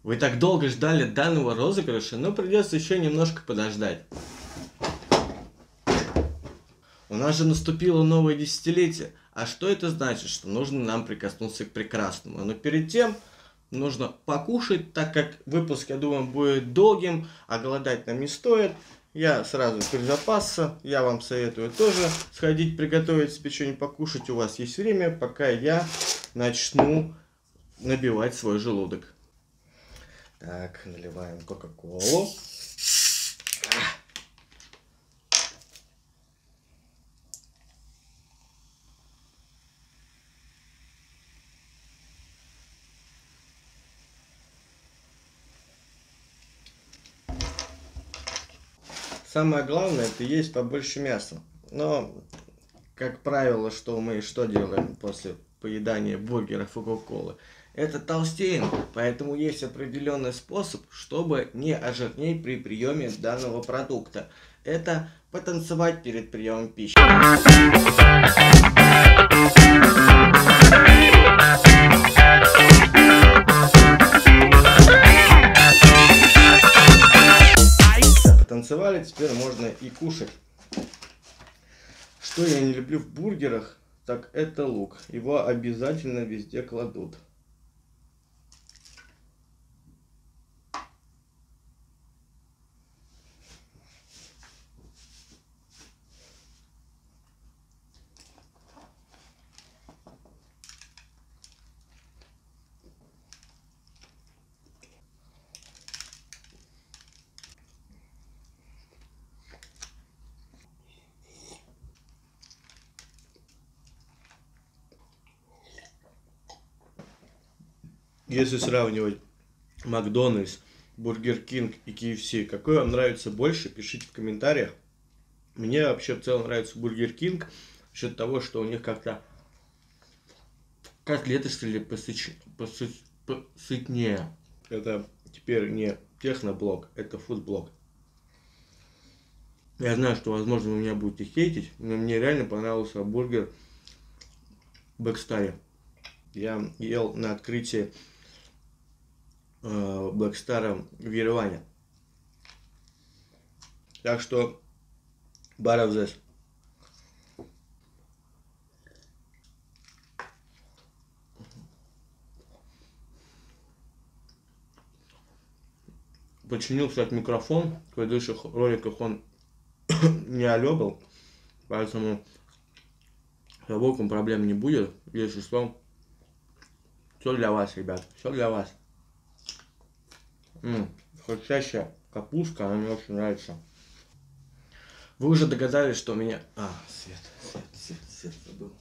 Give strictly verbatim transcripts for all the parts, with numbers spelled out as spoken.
Вы так долго ждали данного розыгрыша, но придется еще немножко подождать. У нас же наступило новое десятилетие. А что это значит? Что нужно нам прикоснуться к прекрасному. Но перед тем нужно покушать, так как выпуск, я думаю, будет долгим, а голодать нам не стоит. Я сразу перезапасся. Я вам советую тоже сходить приготовить себе что-нибудь покушать. У вас есть время, пока я начну набивать свой желудок. Так, наливаем кока-колу. Самое главное, это есть побольше мяса. Но, как правило, что мы что делаем после поедания бургеров и кока-колы? Это толстеем, поэтому есть определенный способ, чтобы не ожирнеть при приеме данного продукта. Это потанцевать перед приемом пищи. Потанцевали, теперь можно и кушать. Что я не люблю в бургерах, так это лук. Его обязательно везде кладут. Если сравнивать Макдональдс, Бургер Кинг и кей эф си, какой вам нравится больше, пишите в комментариях. Мне вообще в целом нравится Бургер Кинг, за счет того, что у них как-то котлеты стали посыч... посыч... посытнее. Это теперь не техноблог, это фудблог. Я знаю, что, возможно, вы меня будете хейтить, но мне реально понравился бургер в Блэкстаре. Я ел на открытии Блэкстара в Ереване. Так что баров здесь. Починил, кстати, микрофон. В предыдущих роликах он не алё был, поэтому с звуком проблем не будет. Если что, все для вас, ребят, все для вас. Ммм, хрустящая капустка, она мне очень нравится. Вы уже догадались, что у меня... А, свет, свет, свет, свет забыл.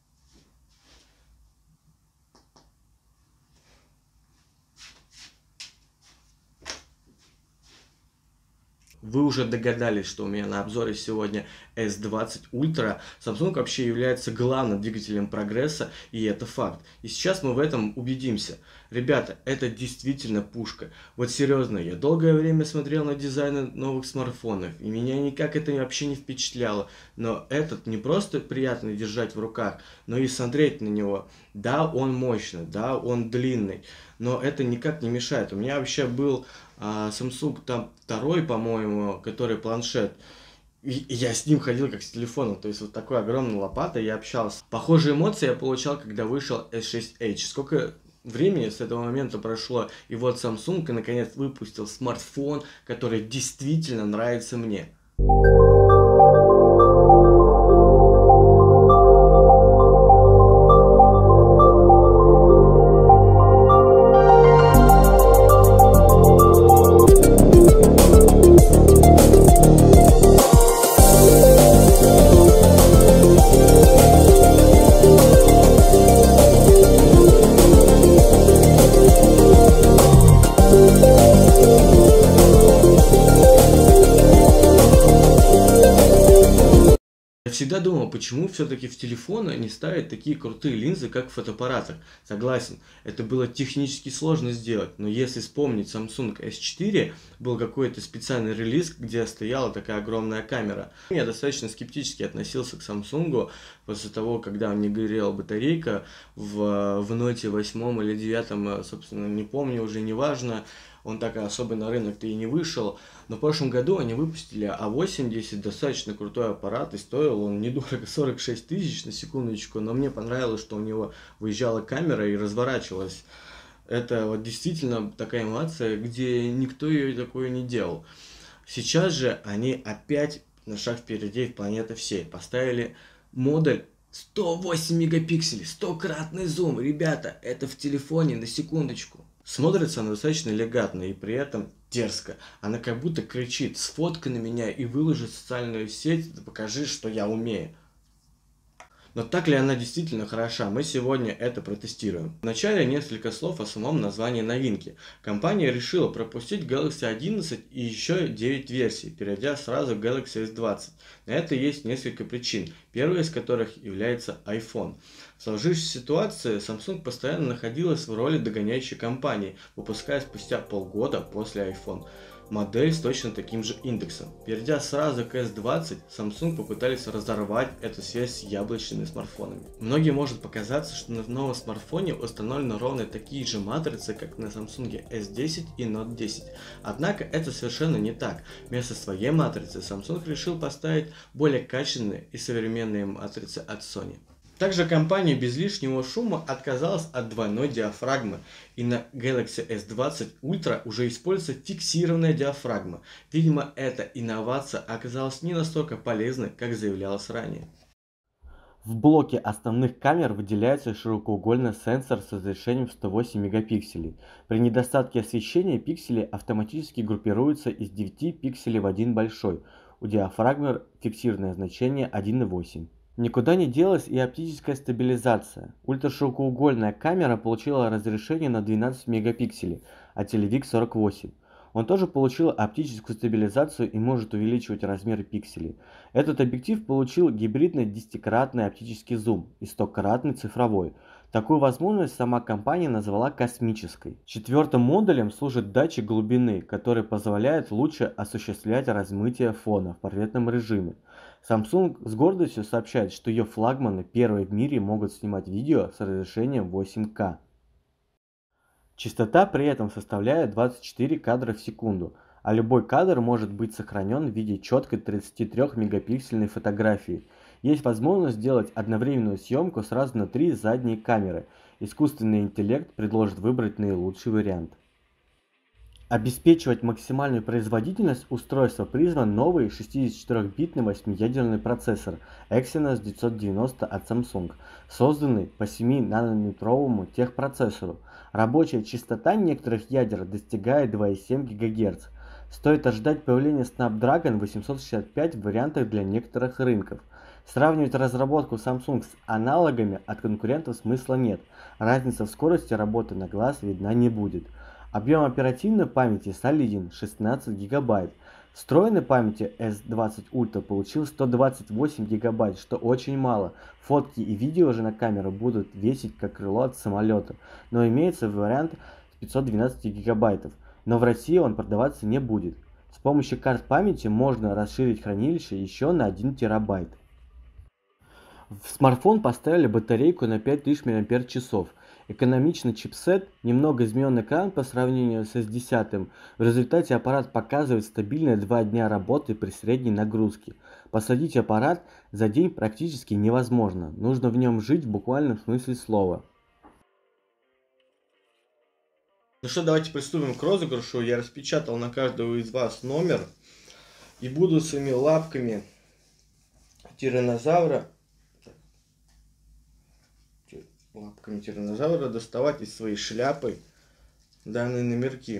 Вы уже догадались, что у меня на обзоре сегодня эс двадцать ультра. Samsung вообще является главным двигателем прогресса, и это факт. И сейчас мы в этом убедимся. Ребята, это действительно пушка. Вот серьезно, я долгое время смотрел на дизайны новых смартфонов, и меня никак это вообще не впечатляло. Но этот не просто приятно держать в руках, но и смотреть на него. Да, он мощный, да, он длинный, но это никак не мешает. У меня вообще был а, Samsung там второй, по-моему, который планшет. И я с ним ходил как с телефоном, то есть вот такой огромной лопатой я общался. Похожие эмоции я получал, когда вышел эс шесть эйч. Сколько времени с этого момента прошло, и вот Samsung наконец выпустил смартфон, который действительно нравится мне. Я всегда думал, почему все-таки в телефоны не ставят такие крутые линзы, как в фотоаппаратах. Согласен, это было технически сложно сделать, но если вспомнить Samsung эс четыре, был какой-то специальный релиз, где стояла такая огромная камера. Я достаточно скептически относился к Samsung после того, когда мне горела батарейка в, в ноте восьмом или девятом, собственно, не помню, уже не важно. Он так особо на рынок-то и не вышел. Но в прошлом году они выпустили а восемьдесят, достаточно крутой аппарат, и стоил он недорого, сорок шесть тысяч на секундочку, но мне понравилось, что у него выезжала камера и разворачивалась. Это вот действительно такая инновация, где никто ее такое не делал. Сейчас же они опять на шаг впереди планеты всей. Поставили модуль сто восемь мегапикселей, стократный зум. Ребята, это в телефоне, на секундочку. Смотрится она достаточно элегантно и при этом дерзко. Она как будто кричит: сфоткай на меня и выложи в социальную сеть, да покажи, что я умею. Но так ли она действительно хороша, мы сегодня это протестируем. Вначале несколько слов о самом названии новинки. Компания решила пропустить Galaxy одиннадцать и еще девять версий, перейдя сразу к Galaxy эс двадцать. На это есть несколько причин, первая из которых является iPhone. В сложившейся ситуации Samsung постоянно находилась в роли догоняющей компании, выпуская спустя полгода после iPhone модель с точно таким же индексом. Перейдя сразу к эс двадцать, Samsung попытались разорвать эту связь с яблочными смартфонами. Многим может показаться, что на новом смартфоне установлены ровно такие же матрицы, как на Samsung эс десять и Note десять. Однако это совершенно не так. Вместо своей матрицы Samsung решил поставить более качественные и современные матрицы от Sony. Также компания без лишнего шума отказалась от двойной диафрагмы, и на Galaxy эс двадцать Ultra уже используется фиксированная диафрагма. Видимо, эта инновация оказалась не настолько полезной, как заявлялось ранее. В блоке основных камер выделяется широкоугольный сенсор с разрешением сто восемь мегапикселей. При недостатке освещения пиксели автоматически группируются из девяти пикселей в один большой. У диафрагмы фиксированное значение один и восемь. Никуда не делась и оптическая стабилизация. Ультраширокоугольная камера получила разрешение на двенадцать мегапикселей, а телевик сорок восемь. Он тоже получил оптическую стабилизацию и может увеличивать размеры пикселей. Этот объектив получил гибридный десятикратный оптический зум и стократный цифровой. Такую возможность сама компания назвала космической. Четвертым модулем служит датчик глубины, который позволяет лучше осуществлять размытие фона в портретном режиме. Samsung с гордостью сообщает, что ее флагманы первые в мире могут снимать видео с разрешением восемь ка. Частота при этом составляет двадцать четыре кадра в секунду, а любой кадр может быть сохранен в виде четкой тридцатитрёхмегапиксельной фотографии. Есть возможность сделать одновременную съемку сразу на три задние камеры. Искусственный интеллект предложит выбрать наилучший вариант. Обеспечивать максимальную производительность устройства призван новый шестидесятичетырёхбитный восьмиядерный процессор Exynos девятьсот девяносто от Samsung, созданный по семинанометровому техпроцессору. Рабочая частота некоторых ядер достигает два и семь гигагерц. Стоит ожидать появления Snapdragon восемьсот шестьдесят пять в вариантах для некоторых рынков. Сравнивать разработку Samsung с аналогами от конкурентов смысла нет. Разница в скорости работы на глаз видна не будет. Объем оперативной памяти солиден — шестнадцать гигабайт. Встроенной памяти эс двадцать Ultra получил сто двадцать восемь гигабайт, что очень мало. Фотки и видео же на камеру будут весить как крыло от самолета, но имеется вариант с пятьсот двенадцать гигабайтов, но в России он продаваться не будет. С помощью карт памяти можно расширить хранилище еще на один терабайт. В смартфон поставили батарейку на пять тысяч мАч. Экономичный чипсет, немного изменен экран по сравнению с эс десять. В результате аппарат показывает стабильные два дня работы при средней нагрузке. Посадить аппарат за день практически невозможно. Нужно в нем жить в буквальном смысле слова. Ну что, давайте приступим к розыгрышу. Я распечатал на каждого из вас номер и буду своими лапками тираннозавра лапками тираннозавра доставать из своей шляпы данные номерки.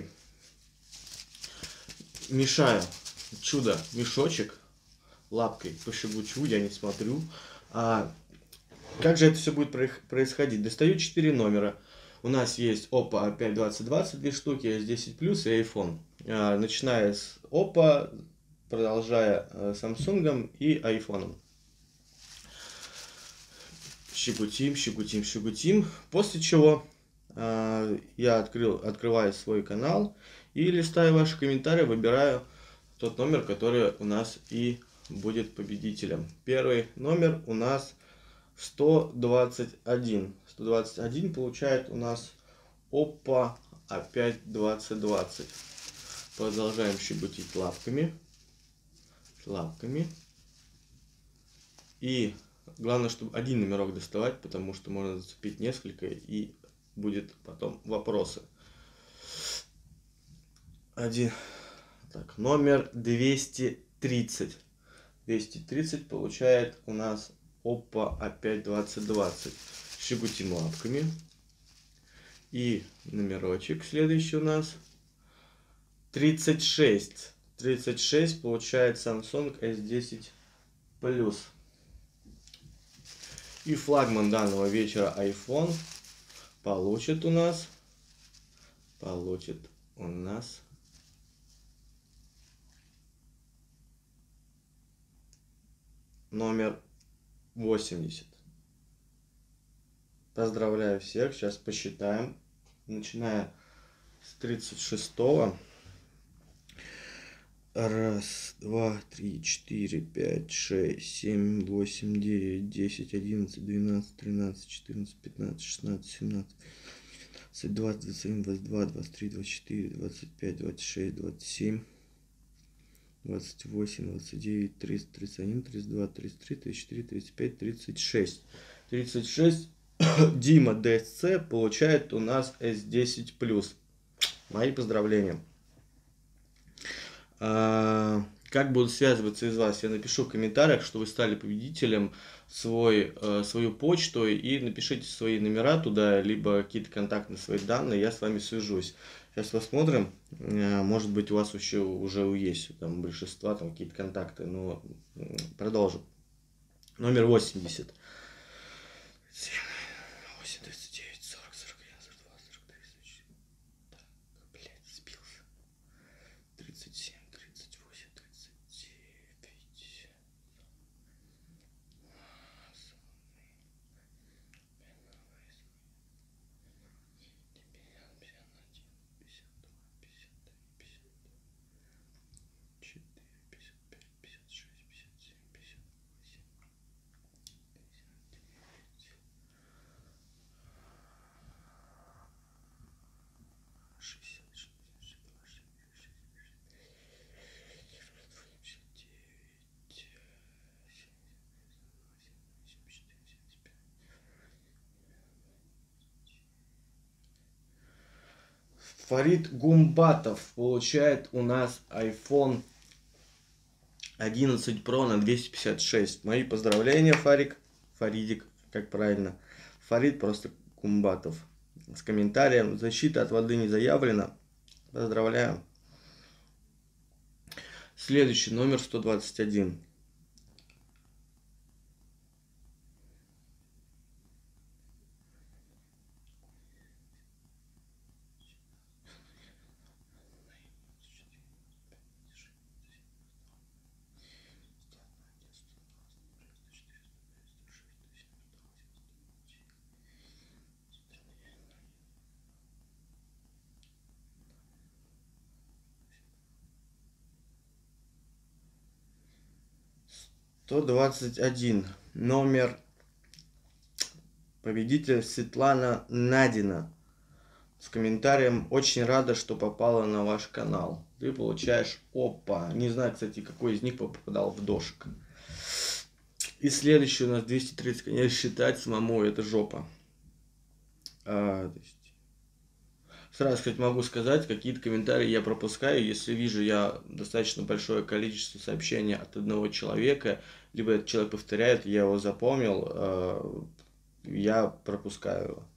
Мешаю чудо мешочек лапкой, пошебучу, я не смотрю. А как же это все будет происходить? Достаю четыре номера. У нас есть Oppo пять двадцать двадцать две штуки, эс десять плюс и iPhone. А, начиная с Oppo, продолжая Samsung и iPhone. щекотим, щекотим, щекотим. После чего э, я открыл, открываю свой канал и листаю ваши комментарии, выбираю тот номер, который у нас и будет победителем. Первый номер у нас сто двадцать один. сто двадцать один получает у нас опа, опять двадцать двадцать. Продолжаем щебутить лапками. Лапками. И главное, чтобы один номерок доставать, потому что можно зацепить несколько и будет потом вопросы. Один. Так, номер двести тридцать. двести тридцать получает у нас опа, опять двадцать двадцать. Щекотим лапками. И номерочек следующий у нас тридцать шесть. тридцать шесть получает Samsung эс десять плюс. И флагман данного вечера iPhone получит у нас, получит у нас номер восемьдесят. Поздравляю всех. Сейчас посчитаем. Начиная с тридцать шестого. Раз, два, три, четыре, пять, шесть, семь, восемь, девять, десять, одиннадцать, двенадцать, тринадцать, четырнадцать, пятнадцать, шестнадцать, семнадцать, двадцать, двадцать один, двадцать два, двадцать три, двадцать четыре, двадцать пять, двадцать шесть, двадцать семь, двадцать восемь, двадцать девять, тридцать, тридцать один, тридцать два, тридцать три, тридцать четыре, тридцать пять, тридцать шесть. тридцать шесть. Дима ди эс си получает у нас эс десять плюс. Мои поздравления. А, как будут связываться из вас? Я напишу в комментариях, что вы стали победителем, свой, э, свою почту, и напишите свои номера туда, либо какие-то контактные свои данные, я с вами свяжусь. Сейчас посмотрим, э, может быть у вас еще уже есть там большинства там какие-то контакты, но продолжим. Номер восемьдесят. восемь, тридцать девять, сорок, сорок один, сорок два, сорок три, сорок четыре. Так, блядь, сбился. тридцать семь, тридцать восемь, тридцать девять. Фарид Гумбатов получает у нас iPhone одиннадцать про на двести пятьдесят шесть. Мои поздравления, Фарик. Фаридик, как правильно. Фарид просто Гумбатов. С комментарием. Защита от воды не заявлена. Поздравляю. Следующий номер сто двадцать один. сто двадцать один. Номер победителя Светлана Надина. С комментарием: очень рада, что попала на ваш канал. Ты получаешь опа. Не знаю, кстати, какой из них попадал в дошик. И следующий у нас двести тридцать. Конечно, считать самому это жопа. А, то есть... Сразу, кстати, могу сказать, какие-то комментарии я пропускаю. Если вижу я достаточно большое количество сообщений от одного человека, либо этот человек повторяет, я его запомнил, я пропускаю его.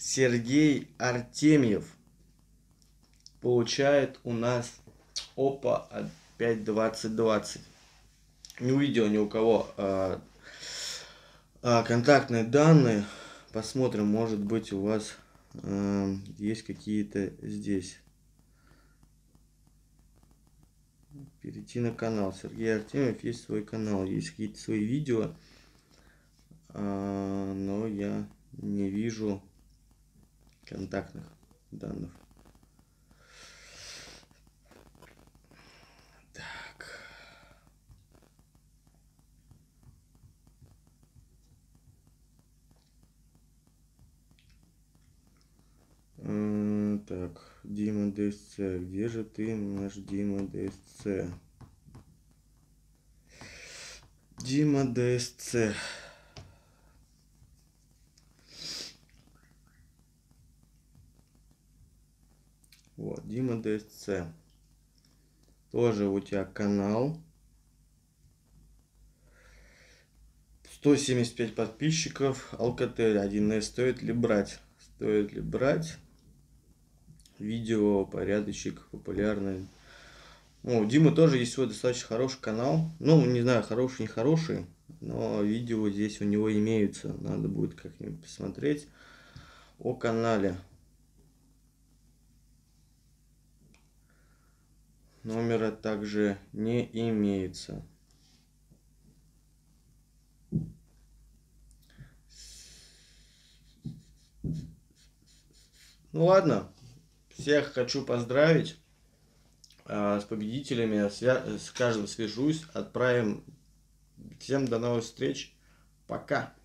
Сергей Артемьев получает у нас, опа, опять двадцать двадцать. Не увидел ни у кого а, а, контактные данные. Посмотрим, может быть, у вас а, есть какие-то здесь. Перейти на канал. Сергей Артемьев, есть свой канал, есть какие-то свои видео, а, но я не вижу контактных данных. Так. А, так, Дима ДСЦ, где же ты, наш Дима ДСЦ? Дима ДСЦ. Вот, Дима ДСЦ. Тоже у тебя канал. сто семьдесят пять подписчиков. Alcatel один эс. Стоит ли брать? Стоит ли брать? Видео, порядочек, популярный. Ну, у Димы тоже есть свой достаточно хороший канал. Ну, не знаю, хороший, не хороший. Но видео здесь у него имеются. Надо будет как-нибудь посмотреть о канале. Номера также не имеется. Ну ладно, всех хочу поздравить а, с победителями. Свя- с каждым свяжусь, отправим. Всем до новых встреч. Пока.